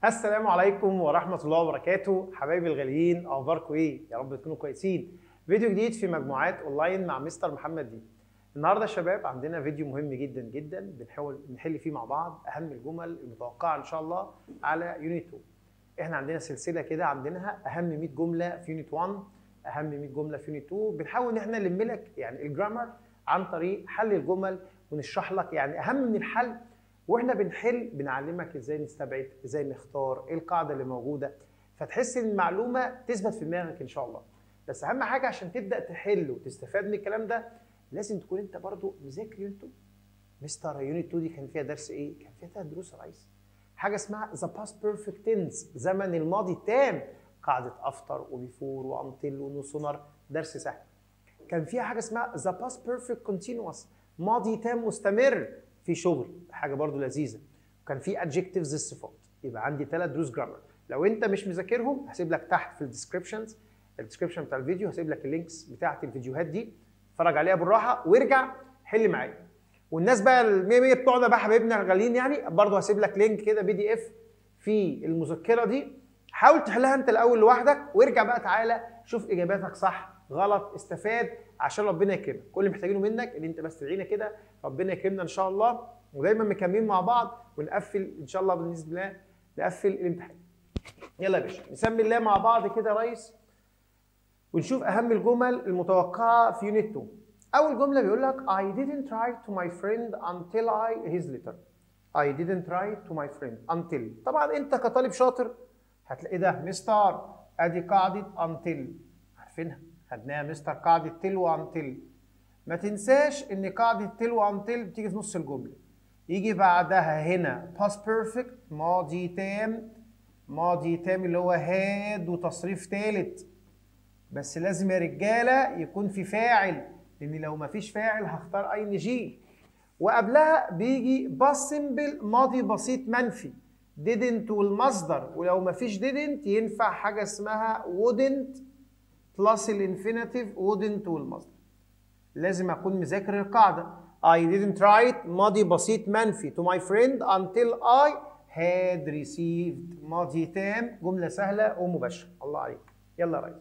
السلام عليكم ورحمة الله وبركاته. حبايبي الغاليين، أخباركم إيه؟ يا رب تكونوا كويسين. فيديو جديد في مجموعات أونلاين مع مستر محمد دي. النهارده يا شباب عندنا فيديو مهم جدا جدا بنحاول نحل فيه مع بعض أهم الجمل المتوقعة إن شاء الله على يونت 2. إحنا عندنا سلسلة كده عاملينها أهم 100 جملة في يونت 1، أهم 100 جملة في يونت 2. بنحاول إن إحنا نلم لك يعني الجرامر عن طريق حل الجمل ونشرح لك يعني أهم من الحل. واحنا بنحل بنعلمك ازاي نستبعد، ازاي نختار، ايه القاعده اللي موجوده، فتحس ان المعلومه تثبت في دماغك ان شاء الله. بس اهم حاجه عشان تبدا تحل وتستفاد من الكلام ده لازم تكون انت برضو مذاكر يونت 2. مستر يونت 2 دي كان فيها درس ايه؟ كان فيها 3 دروس يا ريس. حاجه اسمها ذا باست بيرفكت تنس، زمن الماضي التام، قاعده افتر وبيفور وانتل ونو سونر، درس سهل. كان فيها حاجه اسمها ذا باست بيرفكت كونتينوس، ماضي تام مستمر في شغل، حاجه برضو لذيذه. وكان في ادجكتيفز الصفات. يبقى عندي 3 دروس جرامر. لو انت مش مذاكرهم هسيب لك تحت في الديسكربشن بتاع الفيديو هسيب لك اللينكس بتاعت الفيديوهات دي، اتفرج عليها بالراحه وارجع حل معايا. والناس بقى ال 100 بتوعنا بقى حبايبنا الغاليين يعني برضو هسيب لك لينك كده PDF في المذكره دي، حاول تحلها انت الاول لوحدك وارجع بقى تعالى شوف اجاباتك صح غلط، استفاد عشان ربنا يكرمك. كل اللي محتاجينه منك ان انت بس تدعينا كده ربنا يكرمنا ان شاء الله، ودايما مكملين مع بعض ونقفل ان شاء الله باذن الله، نقفل الامتحان. يلا يا باشا نسمي الله مع بعض كده يا ريس ونشوف اهم الجمل المتوقعه في يونت 2. اول جمله بيقول لك I didn't write to my friend until his letter. I didn't write to my friend until. طبعا انت كطالب شاطر هتلاقي ده مستر ادي قاعده until عارفينها، خدناها مستر قاعده till وانتل. ما تنساش ان قاعده till وانتل بتيجي في نص الجمله، يجي بعدها هنا past perfect ماضي تام، ماضي تام اللي هو had وتصريف ثالث. بس لازم يا رجاله يكون في فاعل، لان لو ما فيش فاعل هختار ing. وقبلها بيجي past simple ماضي بسيط منفي didn't والمصدر، ولو ما فيش didn't ينفع حاجه اسمها wouldn't بلس الانفينيتيف wouldn't والمصدر. لازم اكون مذاكر القاعده I didn't write ماضي بسيط منفي to my friend until I had received ماضي تام، جمله سهله ومباشره. الله عليك. يلا يا ريس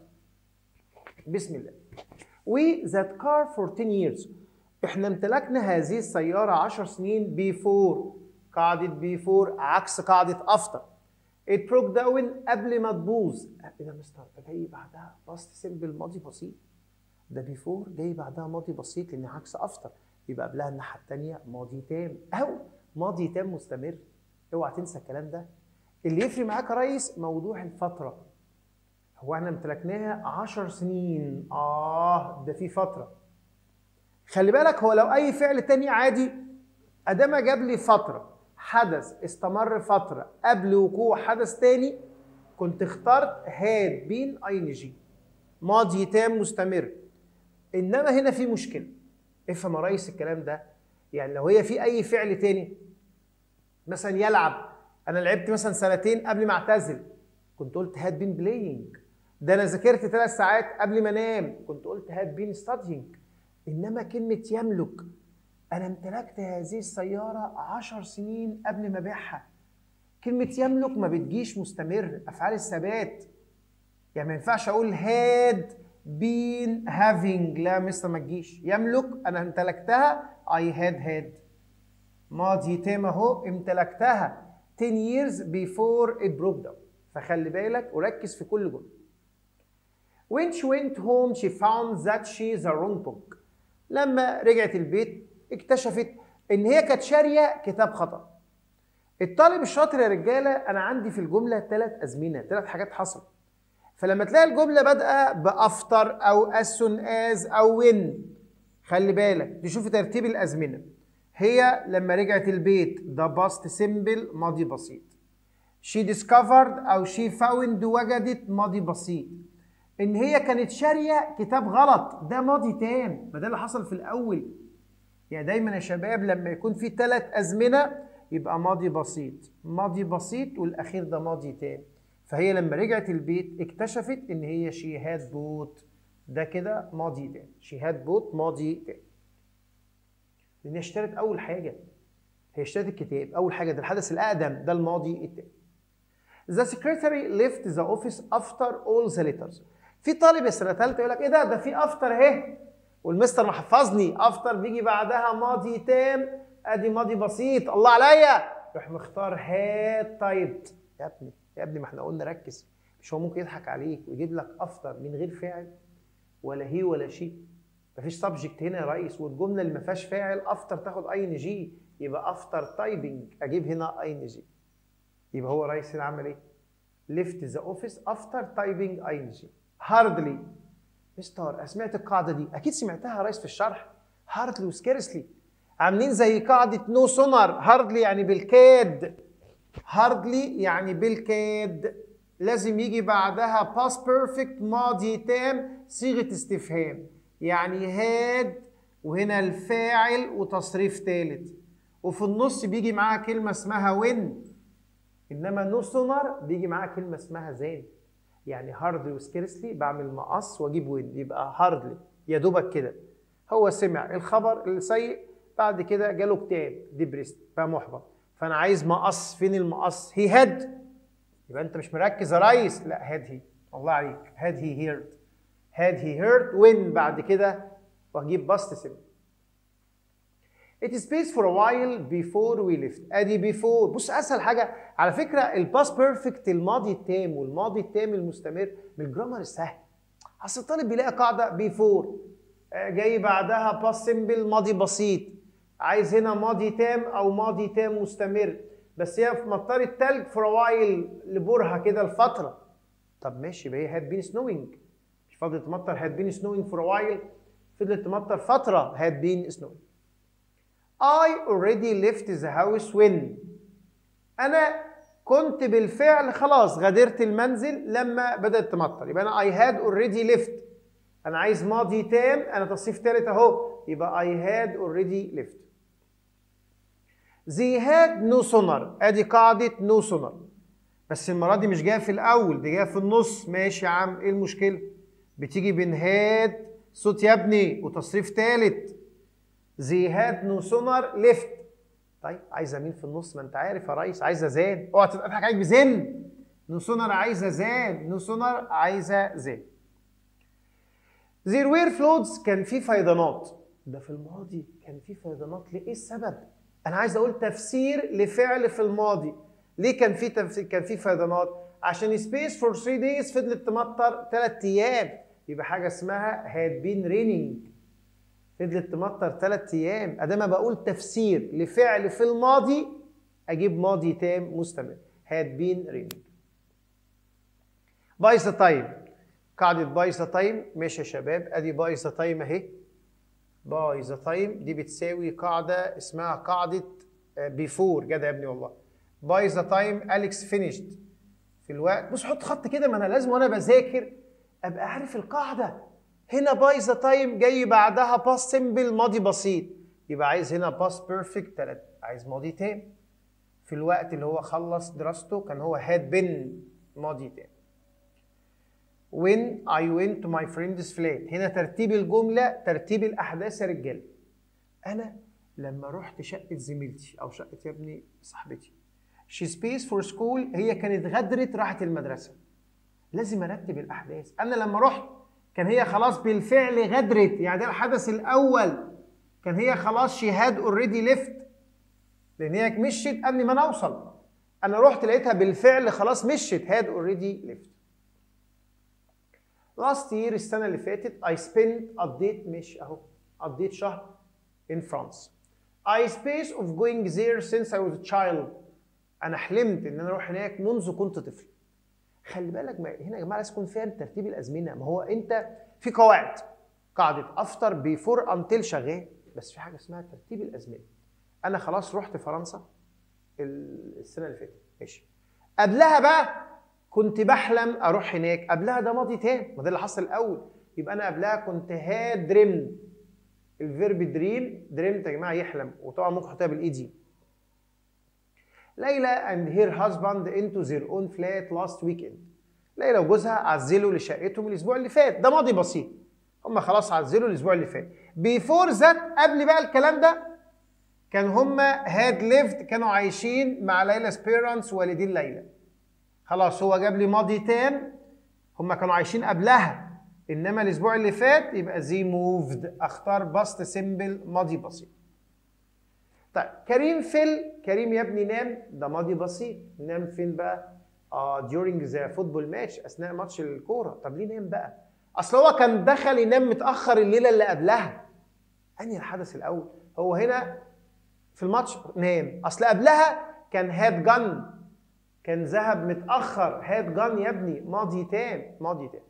بسم الله. We that car for 10 years. احنا امتلكنا هذه السياره 10 سنين before. قاعده before عكس قاعده after. It broke down قبل ما تبوظ. ايه ده مستر؟ ده جاي بعدها باست سيمبل ماضي بسيط. ده بيفور جاي بعدها ماضي بسيط لان عكس افتر، يبقى قبلها الناحيه الثانيه ماضي تام او ماضي تام مستمر. اوعى تنسى الكلام ده. اللي يفرق معاك يا ريس موضوع الفتره. هو احنا امتلكناها 10 سنين، ده في فتره. خلي بالك هو لو اي فعل تاني عادي ادام جاب لي فتره حدث استمر فتره قبل وقوع حدث تاني كنت اخترت had been ing ماضي تام مستمر. انما هنا في مشكله. افهم يا ريس الكلام ده. يعني لو هي في اي فعل تاني مثلا يلعب، انا لعبت مثلا سنتين قبل ما اعتزل كنت قلت had been playing. ده انا ذاكرت 3 ساعات قبل ما انام كنت قلت had been studying. انما كلمه يملك، انا امتلكت هذه السياره 10 سنين قبل ما ابيعها. كلمه يملك ما بتجيش مستمر، افعال الثبات. يعني ما ينفعش اقول had been having، لا مستر ما تجيش. يملك انا امتلكتها I had. ماضي تام اهو امتلكتها 10 years before it broke down. فخلي بالك وركز في كل جمله. When she went home she found that she is a wrong book. لما رجعت البيت اكتشفت ان هي كانت شاريه كتاب خطأ. الطالب الشاطر يا رجاله انا عندي في الجمله 3 ازمنه، 3 حاجات حصلت. فلما تلاقي الجمله بادئه بافتر او as soon as او when، خلي بالك تشوف ترتيب الازمنه. هي لما رجعت البيت ده باست سيمبل ماضي بسيط. she discovered او she found وجدت ماضي بسيط. ان هي كانت شاريه كتاب غلط ده ماضي تام، ما ده اللي حصل في الاول. يعني دايما يا شباب لما يكون في 3 ازمنه يبقى ماضي بسيط ماضي بسيط والاخير ده ماضي تام. فهي لما رجعت البيت اكتشفت ان هي شي هاد بوت، ده كده ماضي تام. شي هاد بوت ماضي تام لان هي اشترت اول حاجه، هي اشترت الكتاب اول حاجه، ده الحدث الاقدم ده الماضي التام. The secretary left the office after all the letters. في طالب السنة الثالثة يقول لك ايه ده في افتر اهي، والمستر محفظني افتر بيجي بعدها ماضي تام، ادي ماضي بسيط، الله عليا، يروح مختار هاد تايبد. يا ابني ما احنا قلنا ركز، مش هو ممكن يضحك عليك ويجيب لك افتر من غير فاعل ولا هي ولا شي؟ مفيش سبجكت هنا يا ريس، والجمله اللي ما فيهاش فاعل افتر تاخد اي ان جي، يبقى افتر تايبنج اجيب هنا اي ان جي. يبقى هو ريس هنا عمل ايه؟ left the office after typing ing. hardly. مستر سمعت القاعده دي؟ اكيد سمعتها يا ريس في الشرح. hardly وسكيرسلي عاملين زي قاعده نو سونر. hardly يعني بالكاد، hardly يعني بالكاد، لازم يجي بعدها past perfect ماضي تام صيغه استفهام، يعني هاد وهنا الفاعل وتصريف ثالث، وفي النص بيجي معاها كلمه اسمها when. انما نو سونر بيجي معاها كلمه اسمها زين. يعني هاردلي وسكيرسلي بعمل مقص واجيب وين، يبقى هاردلي يا دوبك كده. هو سمع الخبر السيء، بعد كده جاله اكتئاب ديبريست بقى محبط، فانا عايز مقص. فين المقص؟ هي هاد، يبقى انت مش مركز يا ريس. لا هاد هي، الله عليك، هاد هي هيرد، هاد هي هيرد وين بعد كده، واجيب باست سيمبل. It is spaced for a while before we left. ادي before. بص اسهل حاجه على فكره الباست بيرفكت، الماضي التام والماضي التام المستمر من الجرامر السهل. اصل الطالب بيلاقي قاعده before جاي بعدها باست سيمبل ماضي بسيط، عايز هنا ماضي تام او ماضي تام مستمر، بس هي في مطار التلج for a while لبورها كده الفتره. طب ماشي، يبقى هي had been snowing، مش فضلت تمطر had been snowing for a while، فضلت تمطر فتره had been snowing. I already left the house when. أنا كنت بالفعل خلاص غادرت المنزل لما بدأت تمطر، يبقى أنا I had already left. أنا عايز ماضي تام، أنا تصريف ثالث أهو، يبقى I had already left. They had no sooner. أدي قاعدة no sooner، بس المرة دي مش جاية في الأول، دي جاية في النص. ماشي يا عم، إيه المشكلة؟ بتيجي بين had صوت يا ابني وتصريف ثالث. They had no sooner left. طيب عايزه مين في النص؟ ما انت عارف يا ريس، عايزه زان. اوعى تضحك عليك بزن. نو سونر عايزه زان، نو سونر عايزه زان. There were floods، كان في فيضانات. ده في الماضي كان في فيضانات، ليه؟ ايه السبب؟ انا عايز اقول تفسير لفعل في الماضي. ليه كان في تفسير؟ كان في فيضانات عشان space for 3 days فضلت تمطر 3 ايام، يبقى حاجه اسمها had been raining، فضلت تمطر 3 ايام. ادام بقول تفسير لفعل في الماضي اجيب ماضي تام مستمر، had been raining. باي ذا تايم، قاعده باي ذا تايم. ماشي يا شباب، ادي باي ذا تايم اهي. باي ذا تايم دي بتساوي قاعده اسمها قاعده بيفور. جدع يا ابني والله. باي ذا تايم اليكس فينيشد، في الوقت. بص حط خط كده، ما انا لازم وانا بذاكر ابقى عارف القاعده. هنا باي ذا تايم جاي بعدها باست سيمبل ماضي بسيط، يبقى عايز هنا باست بيرفكت، عايز ماضي تام في الوقت اللي هو خلص دراسته، كان هو هاد بين ماضي تام. when I went to my friend's flat، هنا ترتيب الجمله ترتيب الاحداث يا رجاله. انا لما رحت شقه زميلتي او شقه يا ابني صاحبتي، she space for school، هي كانت غدرت راحت المدرسه، لازم ارتب الاحداث. انا لما رحت كان هي خلاص بالفعل غدرت، يعني ده الحدث الاول، كان هي خلاص she had already left، لان هي مشيت قبل ما انا اوصل. انا رحت لقيتها بالفعل خلاص مشيت، had already left. last year السنه اللي فاتت I spent، قضيت، مش اهو قضيت شهر in France. I space of going there since I was a child، انا حلمت ان انا اروح هناك منذ كنت طفل. خلي بالك هنا يا جماعه لازم يكون فاهم ترتيب الازمنه. ما هو انت في قواعد، قاعده افتر بيفور انتل شغال، بس في حاجه اسمها ترتيب الازمنه. انا خلاص رحت فرنسا السنه اللي فاتت، ماشي. قبلها بقى كنت بحلم اروح هناك، قبلها ده ماضي تام، ما ده اللي حصل الاول، يبقى انا قبلها كنت هاد دريمد. الفيرب دريم، دريمت يا جماعه يحلم، وطبعا ممكن احطها بالاي دي. ليلى and her husband into their own flat last weekend. ليلى وجوزها عزلوا لشقتهم الاسبوع اللي فات، ده ماضي بسيط، هم خلاص عزلوا الاسبوع اللي فات. before that، قبل بقى الكلام ده، كان هم had lived، كانوا عايشين مع ليلى parents، والدين ليلى. خلاص هو جاب لي ماضي تام، هما كانوا عايشين قبلها، انما الاسبوع اللي فات يبقى زي موفد. اختار باست سيمبل ماضي بسيط. طيب كريم كريم يا ابني نام، ده ماضي بسيط. نام فين بقى؟ during the football match، اثناء ماتش الكوره. طب ليه نام بقى؟ اصل هو كان دخل ينام متاخر الليله اللي قبلها. انهي الحدث الاول؟ هو هنا في الماتش نام، اصل قبلها كان هاد جن، كان ذهب متاخر. هاد جن يا ابني ماضي تام، ماضي تام.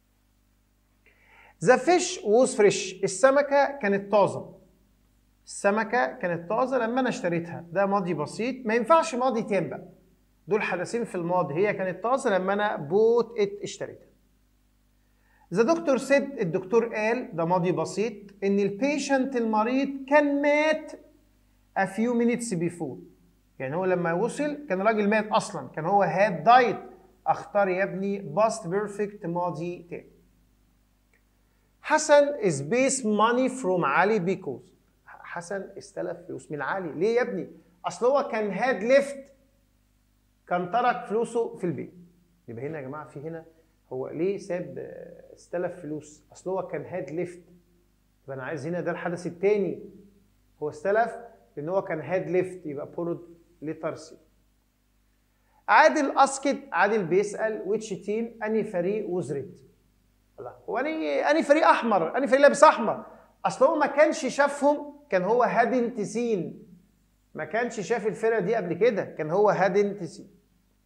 The fish was fresh، السمكه كانت طازه. السمكه كانت طازه لما انا اشتريتها، ده ماضي بسيط، ما ينفعش ماضي تام بقى. دول حدثين في الماضي، هي كانت طازه لما انا بوت اشتريتها. The doctor said، الدكتور قال، ده ماضي بسيط، ان البيشنت المريض كان مات a few minutes before. يعني هو لما وصل كان راجل مات اصلا، كان هو had died. اختار يا ابني past perfect ماضي تام. حسن is based money from علي because، حسن استلف فلوس من علي. ليه يا ابني؟ اصل هو كان had left، كان ترك فلوسه في البيت. يبقى هنا يا جماعه في هنا هو ليه ساب استلف فلوس؟ اصل هو كان هاد ليفت. يبقى انا عايز هنا ده الحدث الثاني، هو استلف لان هو كان هاد ليفت، يبقى بورد لتر سي. عادل اسكت، عادل بيسال which team، انهي فريق was red؟ الله، هو انهي فريق احمر؟ انهي فريق لابس احمر؟ اصل هو ما كانش شافهم، كان هو هادنت سين، ما كانش شاف الفرقه دي قبل كده، كان هو هادنت سين.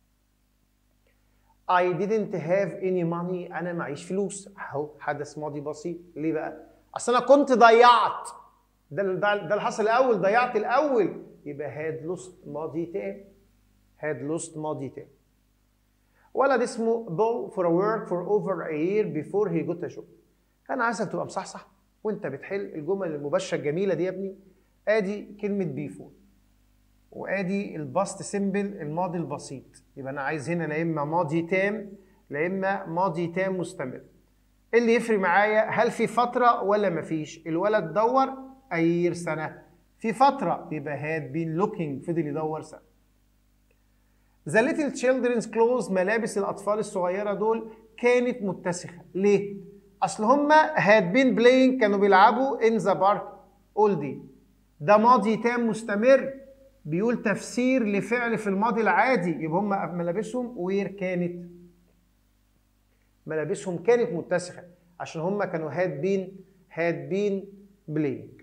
I didn't have any money، أنا معيش فلوس. أهو حدث ماضي بسيط. ليه بقى؟ أصل أنا كنت ضيعت، ده اللي حصل الأول، ضيعت الأول، يبقى had lost ماضي تام. had lost ماضي تام. ولد اسمه Bill for a work for over a year before he got a job. أنا عايزك تبقى مصحصح وأنت بتحل الجمل المباشرة الجميلة دي يا ابني. آدي كلمة before، وادي الباست سيمبل الماضي البسيط. يبقى انا عايز هنا لا اما ماضي تام لا اما ماضي تام مستمر. ايه اللي يفرق معايا؟ هل في فتره ولا مفيش؟ الولد دور اير سنه، في فتره يبقى had been looking، فضل يدور سنه. The little children's clothes، ملابس الاطفال الصغيره دول كانت متسخه. ليه؟ اصل هما had been playing، كانوا بيلعبوا in the park all day. ده ماضي تام مستمر، بيقول تفسير لفعل في الماضي العادي، يبقى هم ملابسهم وير كانت، ملابسهم كانت متسخه عشان هم كانوا had been playing.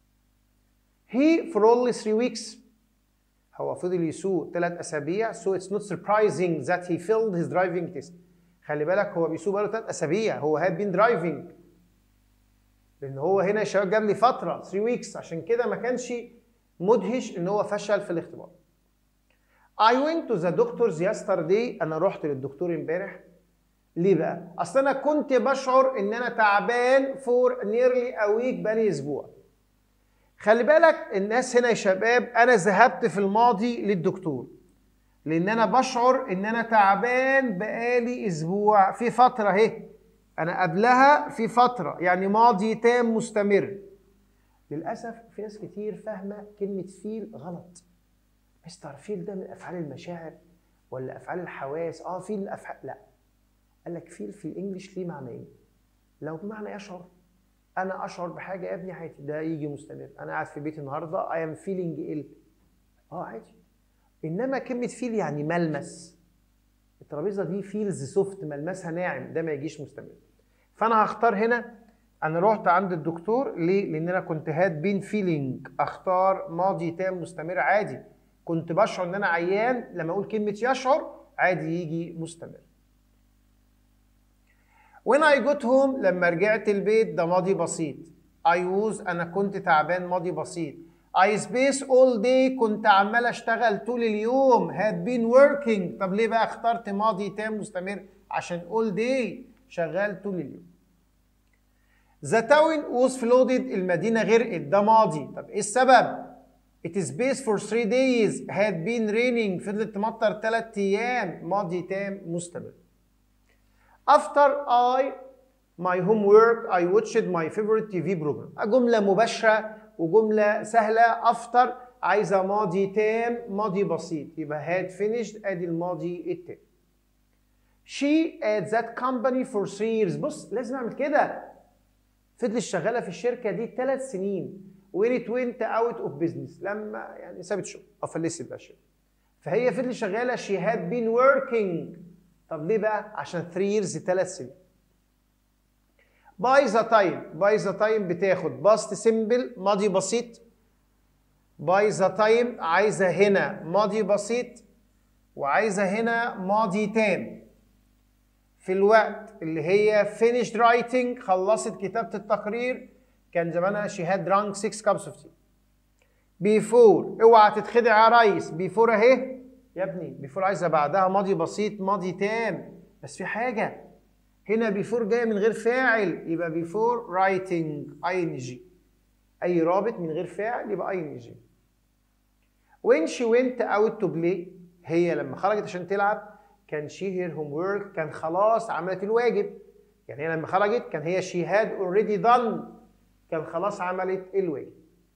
He for only 3 weeks، هو فضل يسوق 3 اسابيع. so it's not surprising that he failed his driving test. خلي بالك هو بيسوق بقاله 3 اسابيع، هو had been driving، لان هو هنا يا شباب جاب لي فتره 3 weeks، عشان كده ما كانش مدهش ان هو فشل في الاختبار. I went to the doctors yesterday، انا رحت للدكتور امبارح. ليه بقى؟ اصل انا كنت بشعر ان انا تعبان for nearly a week، بقالي اسبوع. خلي بالك الناس هنا يا شباب، انا ذهبت في الماضي للدكتور لان انا بشعر ان انا تعبان بقالي اسبوع، في فتره اهي، انا قبلها في فتره، يعني ماضي تام مستمر. للأسف في ناس كتير فاهمة كلمة فيل غلط. مستر فيل ده من أفعال المشاعر ولا أفعال الحواس؟ فيل أفعال، لا. قال لك فيل في الإنجليش ليه معنيين. لو بمعنى يشعر، أنا أشعر بحاجة يا ابني عادي، ده يجي مستمر. أنا قاعد في بيتي النهاردة I am feeling ill، عادي. إنما كلمة فيل يعني ملمس، الترابيزة دي فيلز سوفت، ملمسها ناعم، ده ما يجيش مستمر. فأنا هختار هنا أنا رحت عند الدكتور. ليه؟ لأن أنا كنت had been feeling، أختار ماضي تام مستمر عادي. كنت بشعر إن أنا عيان، لما أقول كلمة يشعر عادي يجي مستمر. When I got home، لما رجعت البيت، ده ماضي بسيط. I was، أنا كنت تعبان، ماضي بسيط. I spaced all day، كنت عمال أشتغل طول اليوم. had been working. طب ليه بقى اخترت ماضي تام مستمر؟ عشان all day، شغال طول اليوم. The town was flooded، المدينة غرقت، ده ماضي. طب ايه السبب؟ It is based for 3 days، had been raining، فضلت تمطر 3 أيام، ماضي تام مستمر. After my homework I watched my favorite TV program. جملة مباشرة وجملة سهلة. After عايزة ماضي تام، ماضي بسيط، يبقى had finished، ادي الماضي التام. She at that company for 3 years. بص لازم اعمل كده. فضلت شغاله في الشركه دي 3 سنين. when it went out of business. لما يعني سابت شغل او فلست بقى الشركه. فهي فضلت شغاله she had been working. طب ليه بقى؟ عشان 3 years 3 سنين. by the time بتاخد past simple ماضي بسيط. by the time عايزه هنا ماضي بسيط وعايزه هنا ماضي تام. في الوقت اللي هي finished writing خلصت كتابة التقرير كان زمانها she had drunk 6 cups of tea. before اوعى تتخدع يا ريس. before اهي يا ابني. before عايزة بعدها ماضي بسيط ماضي تام. بس في حاجة هنا before جاية من غير فاعل يبقى before writing ing. أي رابط من غير فاعل يبقى ing. when she went out to play هي لما خرجت عشان تلعب كان she her homework كان خلاص عملت الواجب. يعني هي لما خرجت كان هي she had already done كان خلاص عملت الواجب.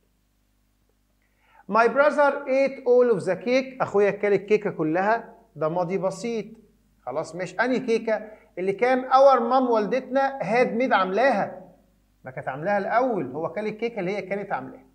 my brother ate all of the cake اخويا كل الكيكه كلها. ده ماضي بسيط خلاص. مش انهي كيكه؟ اللي كان our mom والدتنا had made عاملاها. ما كانت عاملاها الاول. هو كل الكيكه اللي هي كانت عاملاها.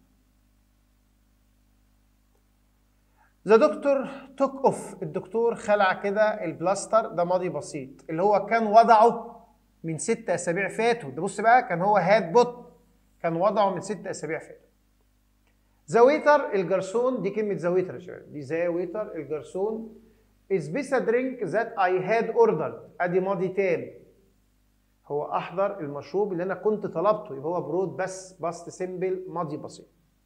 The doctor took off. الدكتور خلع كده البلاستر. ده ماضي بسيط اللي هو كان وضعه من 6 أسابيع فاتوا. ده بص بقى كان هو had put كان وضعه من 6 أسابيع فاتوا. The waiter الجرسون. دي كلمة the waiter يا شباب. دي the waiter الجرسون. is this a drink that I had ordered. ادي ماضي تام. هو احضر المشروب اللي انا كنت طلبته يبقى هو برود بس باست سيمبل ماضي بسيط.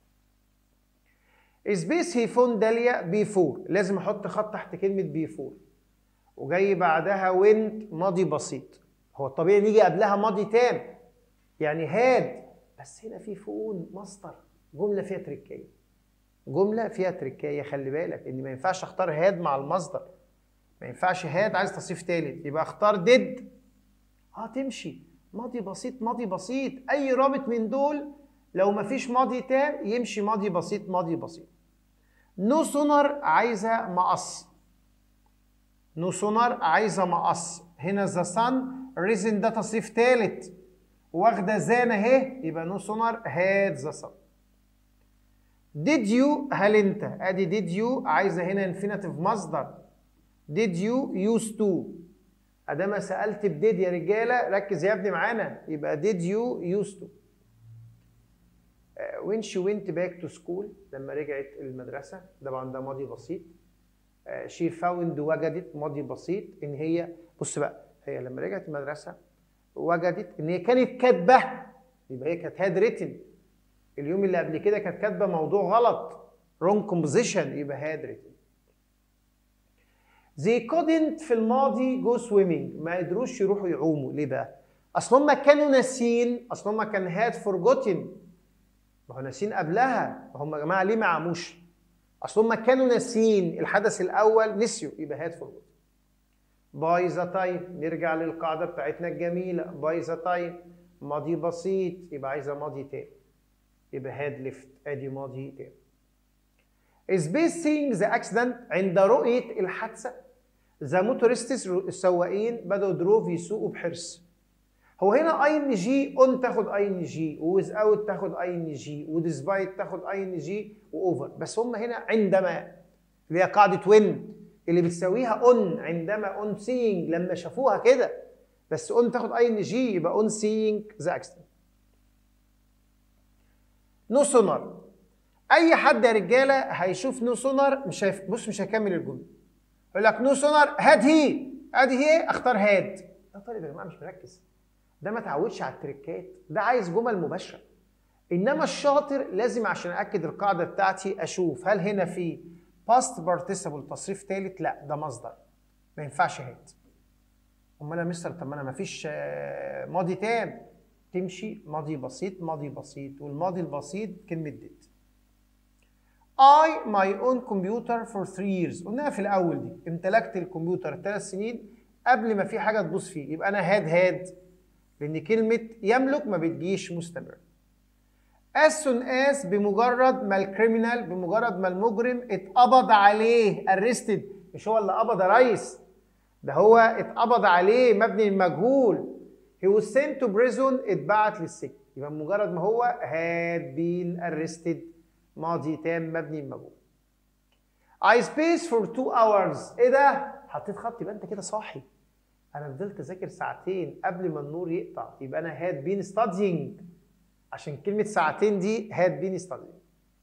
سبيس هي فون داليا بيفور. لازم احط خط تحت كلمه بيفور وجاي بعدها وينت ماضي بسيط. هو الطبيعي نيجي قبلها ماضي تام يعني هاد. بس هنا في فون مصدر. جمله فيها تركايه. جمله فيها تركايه. خلي بالك ان ما ينفعش اختار هاد مع المصدر. ما ينفعش هاد عايز تصريف ثالث يبقى اختار ديد. تمشي ماضي بسيط ماضي بسيط. اي رابط من دول لو ما فيش ماضي تام يمشي ماضي بسيط ماضي بسيط. نو سونر عايزه مقص. نو سونر عايزه مقص. هنا ذا سان ريزن ده تصريف ثالث واخده زان اهي يبقى نو سونر هاد ذا سان. ديد يو هل انت. ادي ديد يو عايزه هنا انفينيتيف مصدر. ديد يو يوز تو. ادام سالت بديد يا رجاله ركز يا ابني معانا يبقى ديد يو يوز تو. when she went back to school لما رجعت المدرسة طبعا ده ماضي بسيط. she found وجدت ماضي بسيط ان هي بص بقى هي لما رجعت المدرسة وجدت ان هي كانت كاتبة يبقى هي كانت هاد ريتن. اليوم اللي قبل كده كانت كاتبة موضوع غلط wrong composition يبقى هاد ريتن. they couldn't في الماضي go swimming ما قدروش يروحوا يعوموا. ليه بقى؟ اصل هم كانوا ناسيين. اصل هم كان had forgotten. ما هو ناسين قبلها. ما هم يا جماعه ليه ما عموش؟ اصل هم كانوا ناسين الحدث الاول نسيوا يبقى هاد فورجوت. باي ذا تايم نرجع للقاعده بتاعتنا الجميله. باي ذا تايم ماضي بسيط يبقى عايزه ماضي تام يبقى هاد ليفت. ادي ماضي تام. سبيس سينج ذا اكسيدنت عند رؤيه الحادثه. ذا موتورستس السواقين بدأوا دروف يسوقوا بحرص. هو هنا اي ان جي اون تاخد اي ان جي وويز اوت تاخد اي ان جي وديسبايت تاخد اي ان جي واوفر. بس هم هنا عندما اللي هي قاعده وين اللي بتساويها اون. عندما اون سينج لما شافوها كده. بس اون تاخد اي ان جي يبقى اون سينج ذا اكسيدنت. نو سونر. اي حد يا رجاله هيشوف نو سونر مش بص مش هيكمل الجمله. يقول لك نو سونر هاد هي. ادي هي اختار هاد. ده طالب يا جماعه مش مركز. ده ما تعودش على التريكات. ده عايز جمل مباشره. انما الشاطر لازم عشان اكد القاعده بتاعتي اشوف هل هنا في past participle تصريف ثالث. لا ده مصدر ما ينفعش هاد. امال يا مستر طب ما انا ما فيش ماضي تام. تمشي ماضي بسيط ماضي بسيط والماضي البسيط كلمه did. I my own computer for 3 years. قلناها في الاول دي. امتلكت الكمبيوتر 3 سنين قبل ما في حاجه تبوظ فيه. يبقى انا هاد لان كلمه يملك ما بتجيش مستمر. as soon as بمجرد ما الكريمنال بمجرد ما المجرم اتقبض عليه arrested. مش هو اللي قبض يا ريس. ده هو اتقبض عليه، مبني المجهول. he was sent to prison، اتبعت للسجن. يبقى مجرد ما هو had been arrested، ماضي تام مبني المجهول. I spaced for 2 hours. ايه ده؟ حطيت خط، يبقى انت كده صاحي. انا فضلت اذاكر ساعتين قبل ما النور يقطع، يبقى انا had been studying، عشان كلمة ساعتين دي had been studying.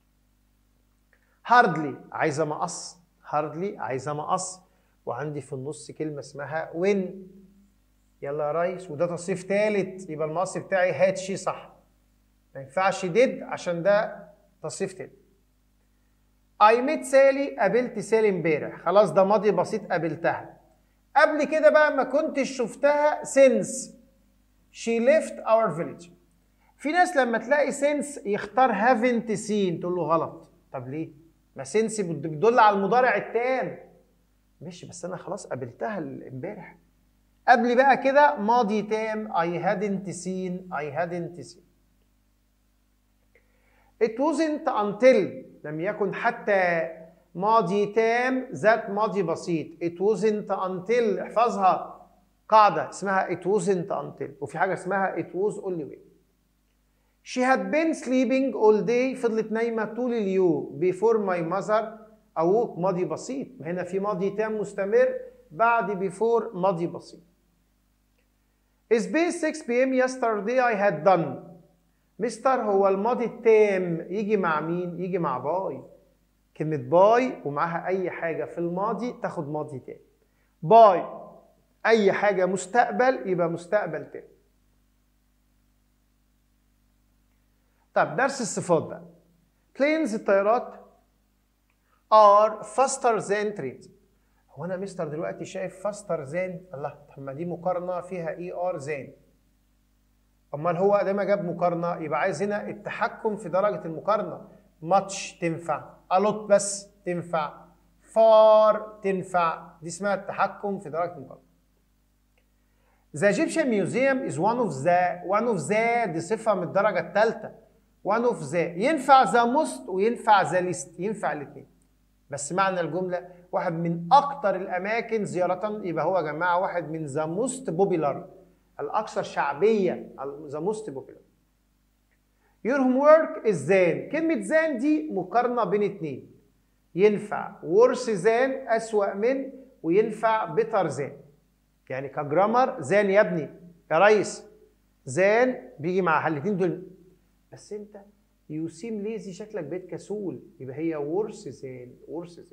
hardly عايزة مقص، hardly عايزة مقص، وعندي في النص كلمة اسمها when. يلا يا ريس، وده تصريف ثالث، يبقى المقص بتاعي had she صح. ما ينفعش did عشان ده تصريف ثالث. I met سالي، قابلت سالي امبارح، خلاص ده ماضي بسيط قابلتها. قبل كده بقى ما كنتش شفتها since she left our village. في ناس لما تلاقي since يختار haven't seen، تقول له غلط. طب ليه؟ ما since بتدل على المضارع التام. ماشي، بس انا خلاص قابلتها امبارح. قبل بقى كده ماضي تام I hadn't seen. It wasn't until، لم يكن حتى، ماضي تام ذات ماضي بسيط. It wasn't until، احفظها قاعدة اسمها it wasn't until، وفي حاجة اسمها it was only when. She had been sleeping all day، فضلت نايمة طول اليوم. Before my mother awoke، ماضي بسيط، هنا في ماضي تام مستمر بعد before ماضي بسيط. Space 6 p.m. yesterday I had done. مستر هو الماضي التام يجي مع مين؟ يجي مع باي. كلمة باي ومعاها أي حاجة في الماضي تاخد ماضي تام. باي أي حاجة مستقبل يبقى مستقبل تام. طب درس الصفات بقى. planes الطيارات are faster than trains. هو أنا مستر دلوقتي شايف faster than، الله، طب ما دي مقارنة فيها ER than. امال هو ادام جاب مقارنه يبقى عايز هنا التحكم في درجه المقارنه. ماتش تنفع، الوت بس تنفع، فار تنفع، دي اسمها التحكم في درجه المقارنه. The Egyptian Museum is one of the دي صفه من الدرجه الثالثه. one of the ينفع the most وينفع the least، ينفع الاثنين. بس معنى الجمله واحد من اكثر الاماكن زياره، يبقى هو يا جماعه واحد من the most popular، الأكثر شعبية، the most popular. Your homework is than. كلمة than دي مقارنة بين اتنين. ينفع worse than أسوأ من، وينفع better than. يعني كجرامر than يا ابني يا ريس، than بيجي مع الاتنين دول. بس أنت you seem lazy، شكلك بقيت كسول، يبقى هي worse than.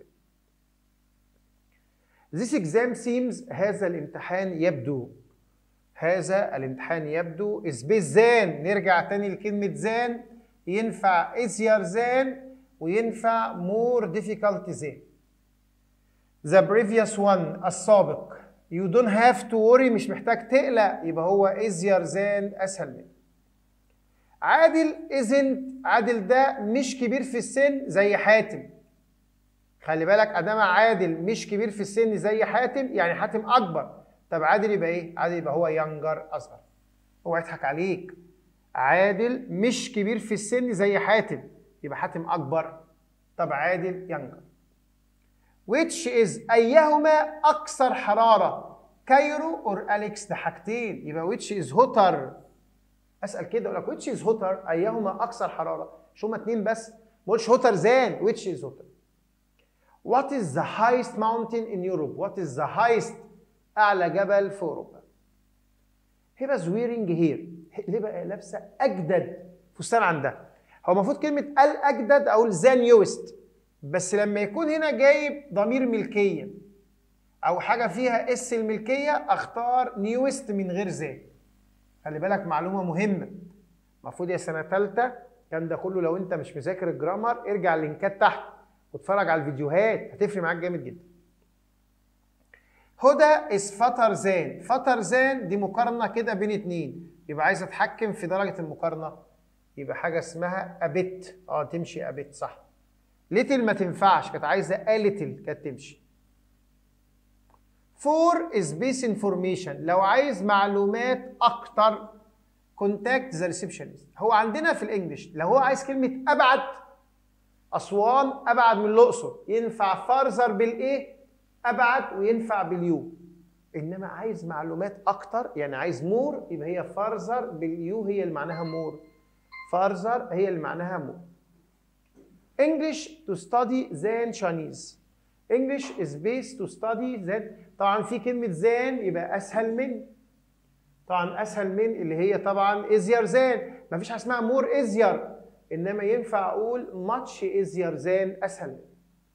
This exam seems، هذا الامتحان يبدو. هذا الامتحان يبدو. space than، نرجع تاني لكلمة than، ينفع easier than وينفع more difficult than. The previous one السابق. You don't have to worry، مش محتاج تقلق، يبقى هو easier than أسهل منه. عادل isn't، عادل ده مش كبير في السن زي حاتم. خلي بالك أدام عادل مش كبير في السن زي حاتم، يعني حاتم أكبر. طب عادل يبقى ايه؟ عادل يبقى هو يانجر، اصغر. هو يضحك عليك. عادل مش كبير في السن زي حاتم، يبقى حاتم اكبر. طب عادل يانجر. which is ايهما اكثر حراره؟ كايرو اور اليكس، ده حاجتين، يبقى which is hotter. اسال كده اقول لك which is hotter، ايهما اكثر حراره؟ مش هما اتنين بس، ما قلتش hotter than، which is hotter. what is the highest mountain in Europe؟ what is the highest، أعلى جبل في أوروبا. هبة wearing here، ليه بقى لابسة أجدد فستان عندها؟ هو المفروض كلمة الأجدد أقول ذا نيوست، بس لما يكون هنا جايب ضمير ملكية أو حاجة فيها اس الملكية أختار نيوست من غير ذا. خلي بالك معلومة مهمة، المفروض يا سنة ثالثة كان ده كله. لو أنت مش مذاكر الجرامر ارجع اللينكات تحت واتفرج على الفيديوهات، هتفرق معاك جامد جدا. هدى is fatter than. fatter than دي مقارنة كده بين اتنين، يبقى عايز اتحكم في درجة المقارنة، يبقى حاجة اسمها a bit. تمشي a bit صح. little ما تنفعش، كانت عايزة a little كانت تمشي. for is base information، لو عايز معلومات أكتر contact the receptionist. هو عندنا في الإنجليش لو هو عايز كلمة أبعد، أسوان أبعد من الأقصر، ينفع farther بالإيه؟ أبعد، وينفع باليو. انما عايز معلومات اكتر، يعني عايز مور، يبقى هي فارزر باليو، هي اللي معناها مور. فارزر هي اللي معناها مور. English to study than Chinese. English is based to study than. طبعا في كلمة than يبقى أسهل من. طبعا أسهل من اللي هي طبعا easier than. مفيش حاجة اسمها more easier. إنما ينفع أقول much easier than، أسهل من.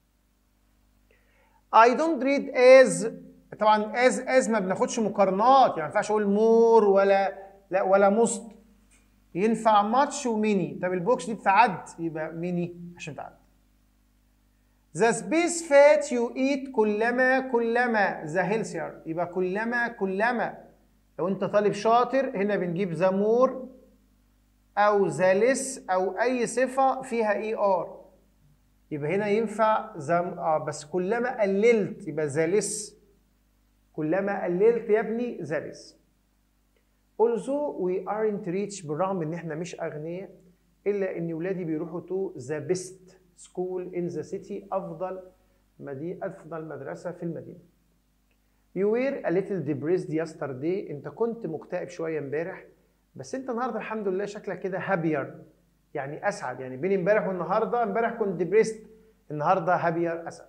I don't read as. طبعا as ما بناخدش مقارنات، يعني ما ينفعش أقول more ولا most. ينفع much وميني. طب البوكس دي بتعد يبقى ميني عشان تعد. The space fat you eat كلما the healthier، يبقى كلما. لو انت طالب شاطر هنا بنجيب the more او the less او اي صفة فيها ER، يبقى هنا ينفع بس كلما قللت يبقى the less. كلما قللت يا ابني the less. Although we aren't rich، بالرغم ان احنا مش اغنياء، الا ان ولادي بيروحوا to the best school in the city، افضل مدرسه في المدينه. You were a little depressed yesterday، انت كنت مكتئب شويه امبارح، بس انت النهارده الحمد لله شكلك كده happier، يعني اسعد. يعني بين امبارح والنهارده، امبارح كنت depressed، النهارده happier، اسعد.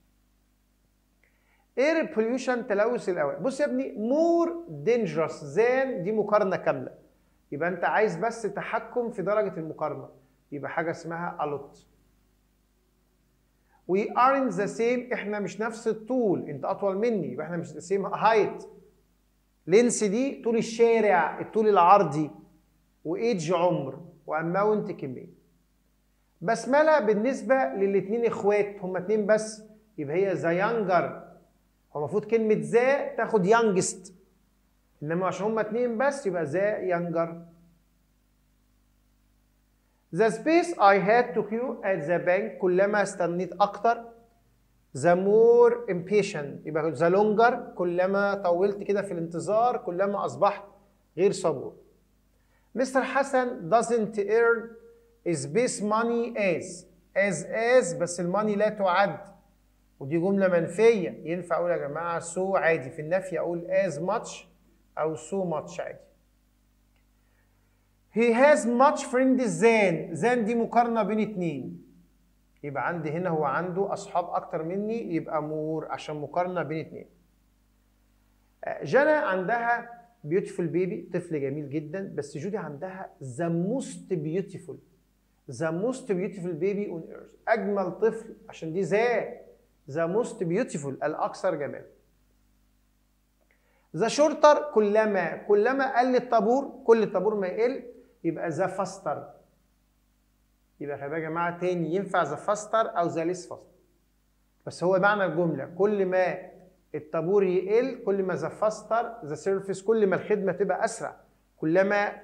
air pollution تلوث الهواء. بص يا ابني more dangerous than دي مقارنه كامله، يبقى انت عايز بس تحكم في درجه المقارنه، يبقى حاجه اسمها a lot. we aren't the same، احنا مش نفس الطول، انت اطول مني يبقى احنا مش the same height. لينس دي طول الشارع، الطول العرضي، وايدج عمر، واماونت كميه. بسمله بالنسبه للاثنين اخوات، هما اتنين بس، يبقى هي ذا يانجر. هو المفروض كلمه ذا تاخد يانجست، انما عشان هما اتنين بس يبقى ذا يانجر. The space I had to queue at the bank، كلما استنيت أكتر. The more impatient، يبقى the longer، كلما طولت كده في الانتظار كلما أصبحت غير صبور. Mr. حسن doesn't earn space money as بس الماني لا تعد، ودي جملة منفية. ينفع أقول يا جماعة so عادي، في النفي أقول as much أو so much عادي. He has much friends than دي مقارنة بين اتنين، يبقى عندي هنا هو عنده أصحاب أكتر مني، يبقى more عشان مقارنة بين اتنين. جنى عندها beautiful baby، طفل جميل جدا، بس جودي عندها the most beautiful baby on earth، أجمل طفل، عشان دي the most beautiful، الأكثر جمال. the shorter كلما قل الطابور، كل الطابور ما يقل، يبقى the faster. يبقى خلي بالك يا جماعه تاني، ينفع the faster او the less faster، بس هو معنى الجمله كل ما الطابور يقل كل ما the faster the service، كل ما الخدمه تبقى اسرع، كلما.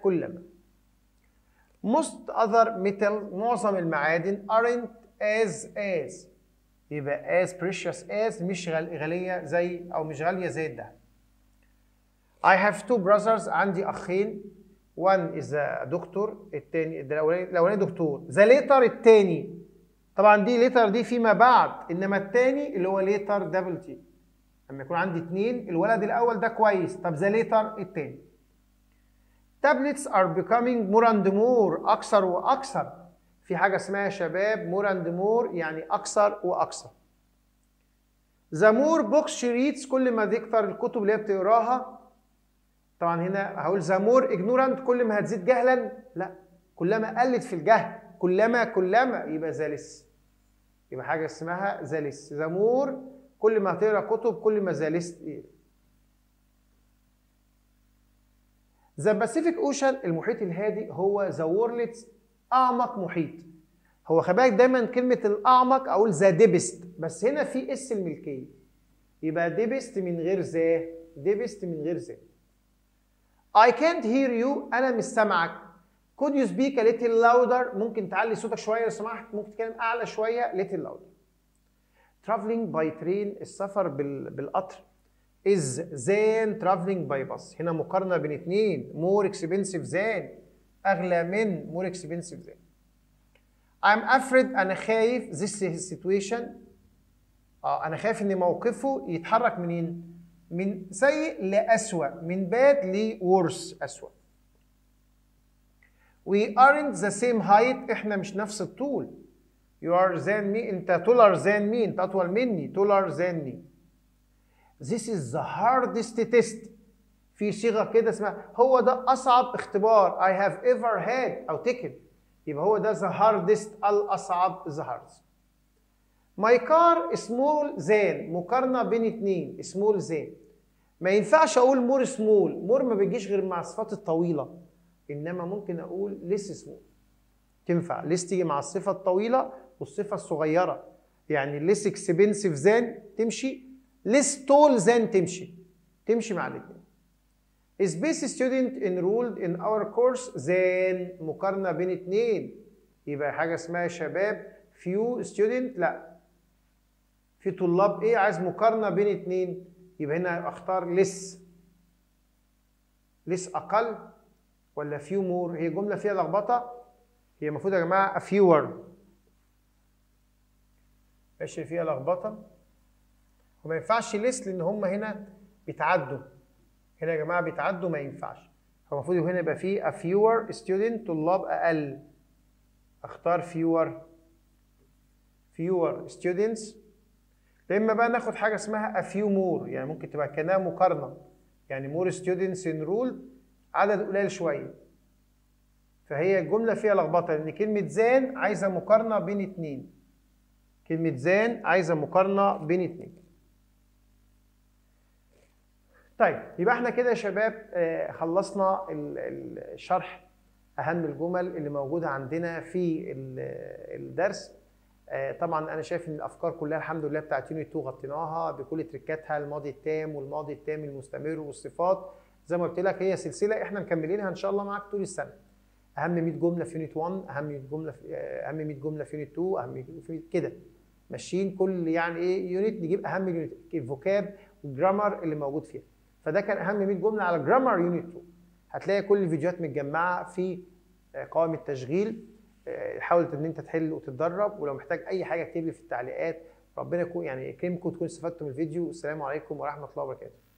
most other metals، معظم المعادن aren't as يبقى as precious as، مش غاليه زي او مش غاليه زي الذهب. I have two brothers، عندي اخين. one is a دكتور، الثاني الاولاني دكتور. the later الثاني، طبعا دي later دي فيما بعد، انما الثاني اللي هو later double t. لما يكون عندي اثنين، الولد الاول ده كويس، طب the later الثاني. tablets are becoming more and more، اكثر واكثر. في حاجه اسمها يا شباب more and more، يعني اكثر واكثر. the more books she reads، كل ما تكتر الكتب اللي هي بتقراها. طبعا هنا هقول the more ignorant، كل ما هتزيد جهلا، لا، كلما قلت في الجهل، كلما يبقى the less، يبقى حاجه اسمها the less. the more كل ما هتقرا كتب كل ما the less. the Pacific Ocean، المحيط الهادي، هو the world's اعمق محيط. هو خلي بالك دايما كلمه الاعمق اقول the deepest، بس هنا في اس الملكيه، يبقى deepest من غير ذا. I can't hear you، أنا مش سامعك. Could you speak a little louder، ممكن تعلي صوتك شوية لو سمحت، ممكن تتكلم أعلى شوية، little louder. Traveling by train، السفر بالقطر، is than traveling by bus، هنا مقارنة بين اتنين، more expensive than، أغلى من، more expensive than. I'm afraid، أنا خايف، this situation، أنا خايف إن موقفه يتحرك منين؟ من سيء لأسوأ، من bad ل worse، أسوأ. We aren't the same height، احنا مش نفس الطول. You are than me، انت taller than me، انت أطول مني، taller than me. This is the hardest test. في صيغة كده اسمها هو ده أصعب اختبار I have ever had أو taken. يبقى هو ده the hardest، الأصعب، the hardest. My car small than، مقارنة بين اتنين، small than. ما ينفعش أقول more small، more ما بيجيش غير مع الصفات الطويلة، إنما ممكن أقول less small. تنفع less تيجي مع الصفة الطويلة والصفة الصغيرة، يعني less expensive than تمشي، less tall than تمشي مع الاتنين. Is best student enrolled in our course than، مقارنة بين اتنين، يبقى حاجة اسمها شباب few student، لا، في طلاب ايه، عايز مقارنة بين اتنين، يبقى هنا اختار less أقل ولا few more. هي جملة فيها لخبطة، هي المفروض يا جماعة fewer، ماشي فيها لخبطة، وما ينفعش less لأن هم هنا بيتعدوا، هنا يا جماعة بيتعدوا، ما ينفعش. هو المفروض هنا يبقى فيه a fewer student، طلاب أقل، اختار fewer students. لما بقى ناخد حاجة اسمها a few more، يعني ممكن تبقى كأنها مقارنة، يعني more students enrolled، عدد قليل شوية. فهي الجملة فيها لخبطة لأن كلمة زان عايزة مقارنة بين اتنين، كلمة زان عايزة مقارنة بين اتنين. طيب يبقى احنا كده يا شباب خلصنا الشرح أهم الجمل اللي موجودة عندنا في الدرس. طبعا انا شايف ان الافكار كلها الحمد لله بتاعت يونت 2 غطيناها بكل تريكاتها، الماضي التام والماضي التام المستمر والصفات. زي ما قلت لك هي سلسله احنا مكملينها ان شاء الله معاك طول السنه. اهم 100 جمله في يونت 1، اهم 100 جمله في يونت 2، اهم في كده ماشيين كل يعني ايه يونت نجيب اهم اليونت، الفوكاب والجرامر اللي موجود فيها. فده كان اهم 100 جمله على جرامر يونت 2. هتلاقي كل الفيديوهات متجمعه في قائمه التشغيل. حاول ان انت تحل وتتدرب، ولو محتاج اي حاجه اكتب لي في التعليقات. ربنا يكون يعني يكرمكم وتكونوا استفدتوا من الفيديو. والسلام عليكم ورحمه الله وبركاته.